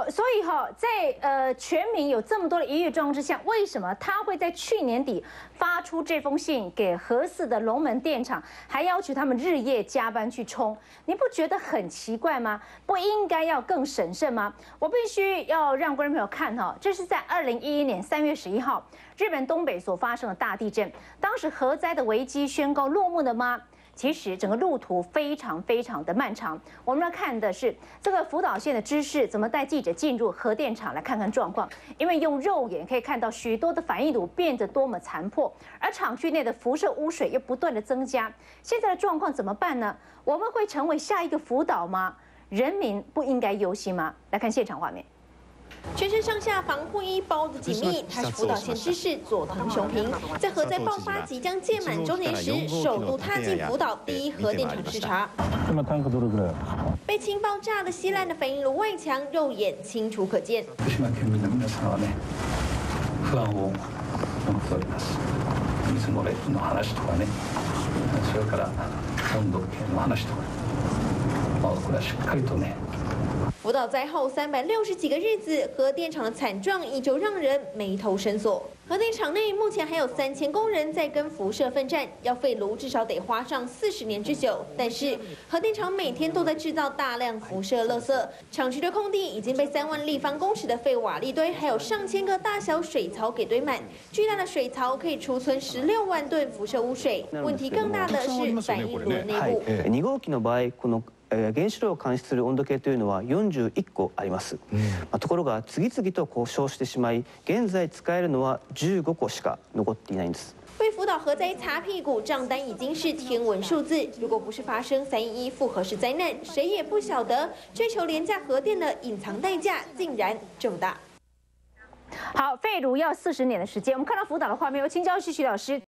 所以在全民有这么多的疑虑状况之下，为什么他会在去年底发出这封信给核四的龙门电厂，还要求他们日夜加班去冲？你不觉得很奇怪吗？不应该要更审慎吗？我必须要让观众朋友看这是在2011年3月11号，日本东北所发生的大地震，当时核灾的危机宣告落幕了吗？其实整个路途非常的漫长。我们要看的是这个福岛县的知事怎么带记者进入核电厂来看看状况，因为用肉眼可以看到许多的反应炉变得多么残破，而厂区内的辐射污水又不断的增加。现在的状况怎么办呢？我们会成为下一个福岛吗？人民不应该忧心吗？来看现场画面。 全身上下防护衣包得紧密，他是福岛县知事佐藤雄平，在核灾爆发即将届满周年时，首度踏进福岛第一核电厂视察。被氢爆炸的稀烂的反应炉外墙，肉眼清楚可見。 福島県民の皆様はね、不安を持っております。水漏れの話とかね、それから温度計の話とか、これはしっかりとね。 福岛灾后360几个日子，核电厂的惨状依旧让人眉头深锁。核电厂内目前还有3000工人在跟辐射奋战，要废炉至少得花上40年之久。但是核电厂每天都在制造大量辐射垃圾，厂区的空地已经被3万立方公尺的废瓦砾堆，还有上千个大小水槽给堆满。巨大的水槽可以储存16万吨辐射污水。问题更大的是反应炉的内部。 2号機の場合、この原子炉を監視する温度計というのは41個あります。ところが次々と故障してしまい、現在使えるのは15個しか残っていないんです。 为福岛核灾擦屁股，账单已经是天文数字。如果不是发生311复核式灾难，谁也不晓得追求廉价核电的隐藏代价竟然这么大。 好，废炉要40年的时间。我们看到福岛的画面，有请教徐老师。